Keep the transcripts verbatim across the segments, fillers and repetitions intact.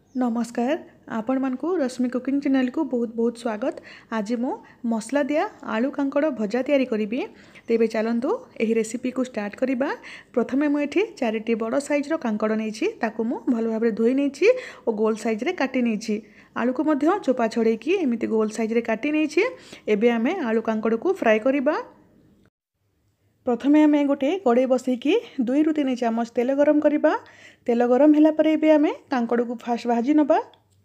नमस्कार आपण मानकु रश्मि cooking channel को बहुत बहुत स्वागत। आज मु मसला दिया आलू कांकड़ भजा तैयारी करी। तेबे चलतु एही रेसिपी को स्टार्ट करिबा। प्रथमे मु एठी चारिटी बड़ साइज रो कांकड़ नेछि, ताकू मु भल भाबरे धोई नेछि और गोल साइज रे काटी नेछि। आलू को मध्य चोपा छड़ेकी एमिति गोल साइज रे काटी नेछि। एबे आमे आलू कांकड़ को फ्राई करिबा। प्रथमे आमे गोटे कड़े बसैकी दुई रु तीन चामच तेल गरम करिबा। तेल गरम होला परे एबे आमे कांकड़ को फास्ट भाजी नबा।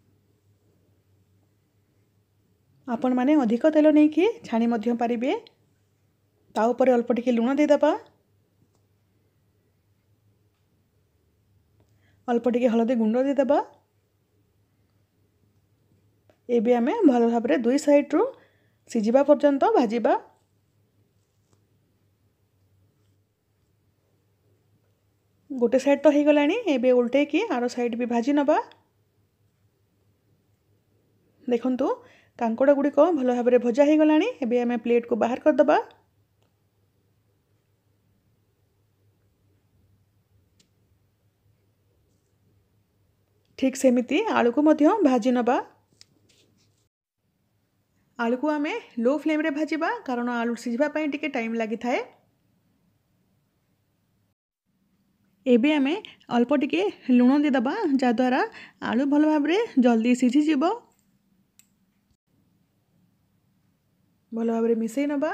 आपण माने अधिक तेल नेकी छाणी मध्य पारिबे। ता ऊपर अल्प टिके लूण दे दबा, अल्प टिके हळदी गुंड दे दबा। एबे आमे भल भाबरे दुई साइड रु सिजिबा पर्यंत भाजीबा। गोटे साइड तो हो गलानी, एबे उल्टे की आरो साइड भी भाजी नबा। देखंतु कांकड़ गुड़िक भल भाबरे भजा हो गलानी। एबे आमे प्लेट को बाहर कर दबा। ठीक सेमिति आलू को मध्य भाजी नबा। आलू को आमे लो फ्लेम रे भाजीबा, कारण आलू सिझिबा पई टिके टाइम लागि थाए। एबे आमे अल्प टिके लूण दे दबा, जा द्वारा आलू भल भाबरे जल्दी सिझी जिवो। भल भाबरे मिसई नबा।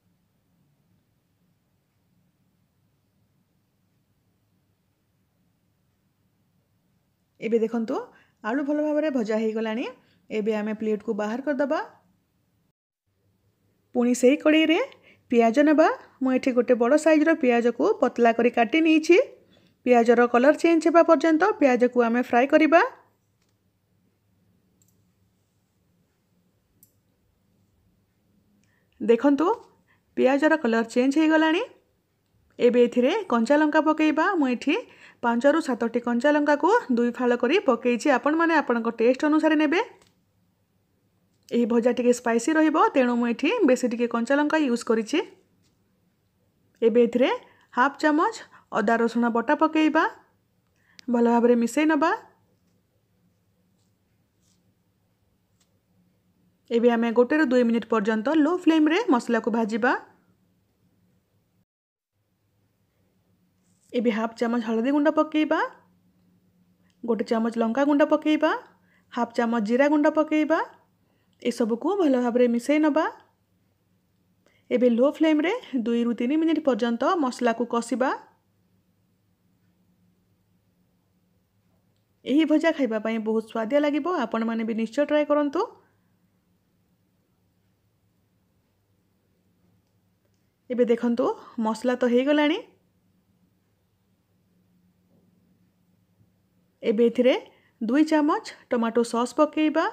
एबे देखंतु आलू भल भाबरे भजा हो गलानी। एबे आमे प्लेट को बाहर कर दबा। पुणी सेही कड़ाई रे पियाज नबा। मु एठी गोटे बड़ साइज रो पियाज को पतला करी काटी नीछि। पियाज रो कलर चेंज हेबा पर्यंत पियाज को आमे फ्राई करिबा। देखंतु पियाज रो कलर चेंज हो गलानी। एबे एथिरे कंचा लंका पकेइबा। मु एठी पांच रु सात टी कंचा लंका को दुई फाळ करी पकेइछि। आपण माने आपनक टेस्ट अनुसार नेबे। एही भजा टिके स्पाइसी रहिबो, तेणु मु एठी बेसी टिके कंचा लंका यूज करिछि। एबे एथिरे हाफ चामच अदा रसुण बटा पकेइबा। भल भाबरे मिसई नबा। एबे आमे गोटे रु दुई मिनिट पर्यंत लो फ्लेम रे मसला को भाजीबा। एबे हाफ चामच हळदी गुंड पकेइबा, गोटे चामच लंका गुंड पकेइबा, हाफ चामच जीरा गुंड पकेइबा। ए सब को भल भाबरे मिसई नबा। एबे लो फ्लेम रे दुई रु तीन मिनिट पर्यंत मसला को कसिबा। एही भजा खाइबा पई बहुत स्वादिया लागिबो। आपण माने भी निश्चय ट्राई करंतु। एबे देखंतु मसला तो हो गलानी। एबे एथिरे दुई चामच टमाटो सॉस पकेइबा।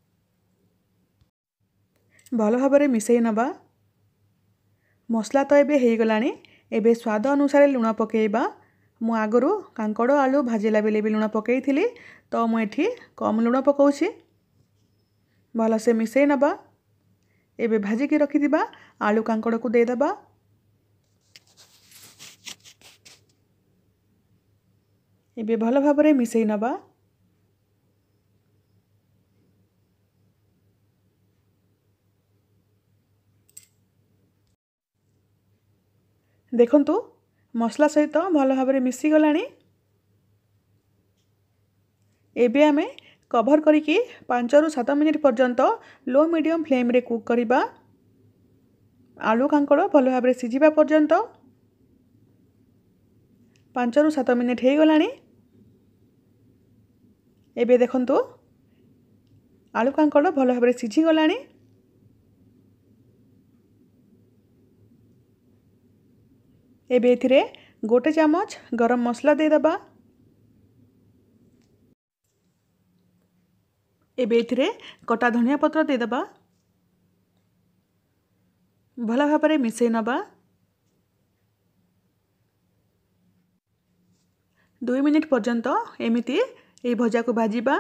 भल भाबरे मिसई नबा। मसला तो एबे हो गलानी। एबे स्वाद अनुसार लूण पकेइबा। मु आगरू कांकड़ आलू भाजिला बेले भी लूण पकेइथिली, तो मु एठी कम लूण पकाउछि। भल से मिसई नबा। एबे भाजी की रखिदिबा आलू कांकड़ को दे दबा। एबे भल भाबरे मिसई नबा। देखंतु मसला सहित भल भाबरे मिसी गलानी। एबे आमे कवर करिकी पांच रु सात मिनिट पर्यंत लो मीडियम फ्लेम रे कुक करिबा। आलू कांकड़ भल भाबरे सिझिबा पर्यंत। पांच रु सात मिनिट हो गलानी। एबे देखंतु आलू कांकड़ भल भाबरे सिझी गलानी। एबे एथिरे गोटे चामच गरम मसला दे दबा। एबे एथिरे कटा धनिया पत्र दे दबा। भल भाबरे मिसई नबा। दुई मिनिट पर्यंत एमिति ए भजा को भाजीबा।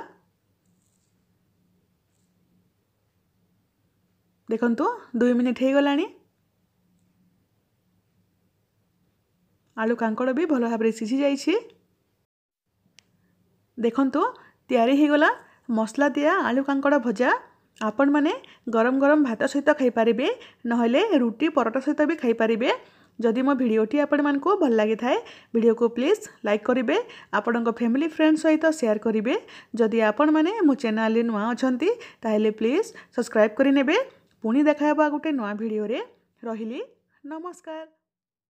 देखंतु दुई मिनिट हो गलानी। आलू कांकड़ भी भल भाबरे सिझी जाइछि। देखंतु तैयारी हो गला मसला दिया आलू कांकड़ भजा। आपण माने गरम गरम भात सहित खाई पारिबे नहले रुटी परोटा सहित भी खाई पारिबे। जदि मो भिडियोटी आपण मानकु भल लागि थाए भिडियो को प्लीज लाइक करिवे, आपण फैमिली फ्रेंड सहित शेयर करिवे। जदि आपण माने मो चैनल रे नुआ अछंती ताहेले प्लीज सब्सक्राइब करि नेबे। पुणी देखा हेबा गुटे नुआ भिडियो रे। रहिली नमस्कार।